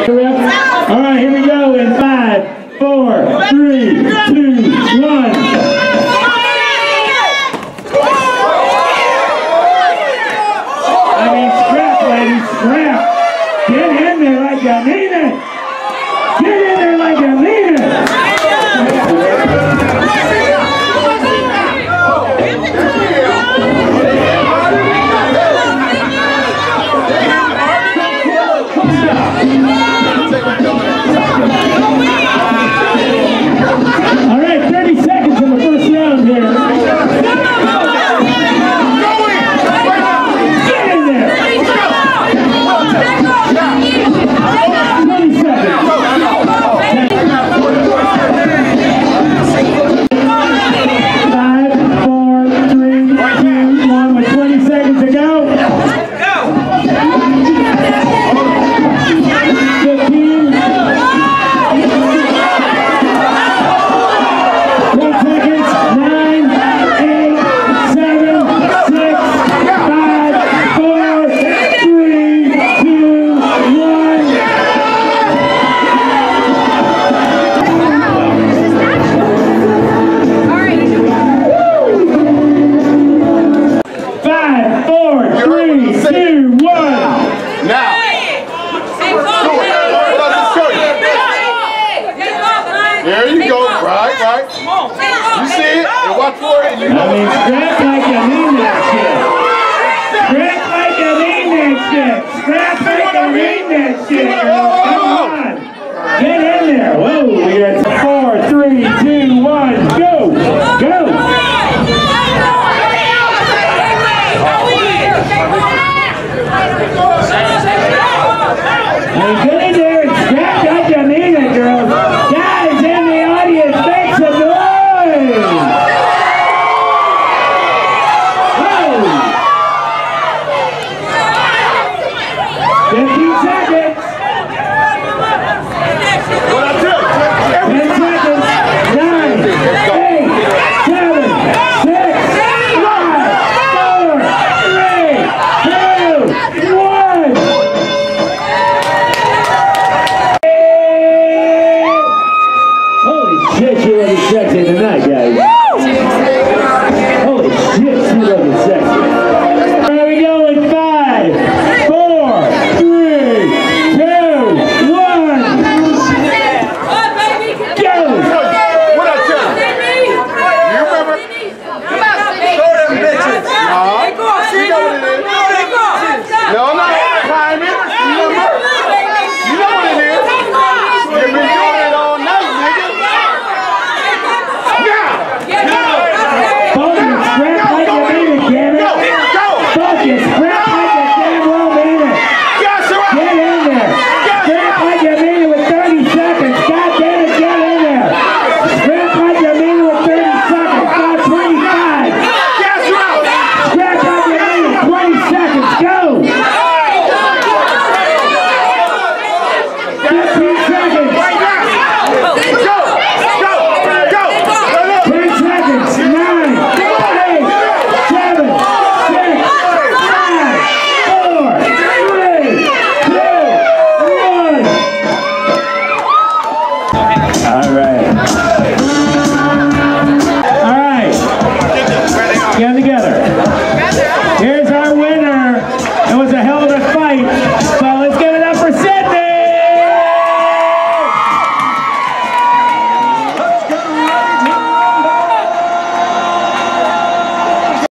All right, here we go in 5, 4, 3, 2, 1. I mean, scrap, ladies, scrap. Get in there like you mean it. Get in there like you mean it. All right, 30 seconds in the first round here. Get in there. 20 seconds. 5, 4, 3, 2, 1 with 20 seconds to go. 15. 10 seconds. 9, 8, 7, 6, 5, 4, 3, 2, 1. 5, 4, 3, 2, 1. Now. There you go. Right. You see it and watch for it. And you know I mean, scrap like you mean that shit. Scrap like you mean that shit. Scrap like you mean that shit. Come on. Get in there. Whoa. We got 4, 3, 2, 1. Go. Go. And get in there and scrap like you mean it, girls. Guys in the audience, make some noise. Whoa. 15 seconds. 10 seconds. 9, 8, 7, 6, 5, 4, 3, 2, 1. Holy shit, she looking sexy tonight, guys. Holy shit, she looking sexy. Here we go in 5, 4, 3, 2, 1. Go! what I tell you? You remember? Show them bitches. You know what it is. No. Time it. Remember? You know what it is. You've been doing it all night, nigga. Focus, scrap like you mean it, damn it. Focus, scrap like you damn well mean it. Get in there. Scrap like you mean it with 30 seconds. God damn it, get in there. Scrap like you mean it with 30 seconds. God, 25. Scrap like you mean it, 20 seconds. Go. 15 seconds. 10 seconds. 9, 8, 7, 6, 5, 4, 3, 2, 1. All right. Get together. Here's our winner. It was a hell of a fight.